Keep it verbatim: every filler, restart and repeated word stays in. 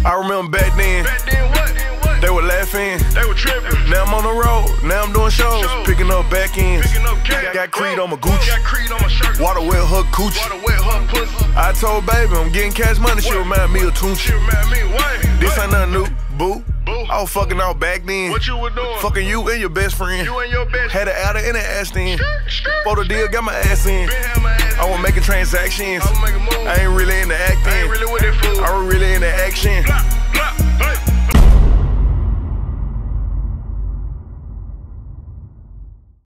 I remember back then. Back then what? They were laughing. They were tripping. Now I'm on the road. Now I'm doing shows. Shows. Picking up back ends. Picking up cash. Got Creed on my Gucci. Got Creed on my shirt. Water wet her coochie. Water wet her pussy. I told baby I'm getting cash money. She What? remind me of She Tunchi. remind me what? This What? ain't nothing new, boo. Boo. I was fucking out back then. What you were doing? Fucking you and your best friend. You and your best. Had an outer and an ass in. Skirt, skirt, For the deal, got my ass in. Been had my ass. I was making transactions. I was making moves. I ain't really into acting. I ain't really with that fool. I was really into action. Blah.